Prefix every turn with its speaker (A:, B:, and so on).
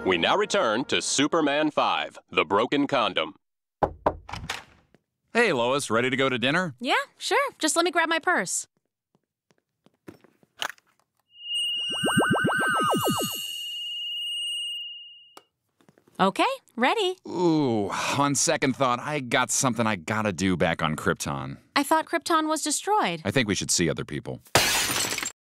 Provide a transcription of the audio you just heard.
A: We now return to Superman 5, The Broken Condom.
B: Hey, Lois, ready to go to dinner?
C: Yeah, sure. Just let me grab my purse. Okay, ready.
B: Ooh, on second thought, I got something I gotta do back on Krypton.
C: I thought Krypton was destroyed.
B: I think we should see other people.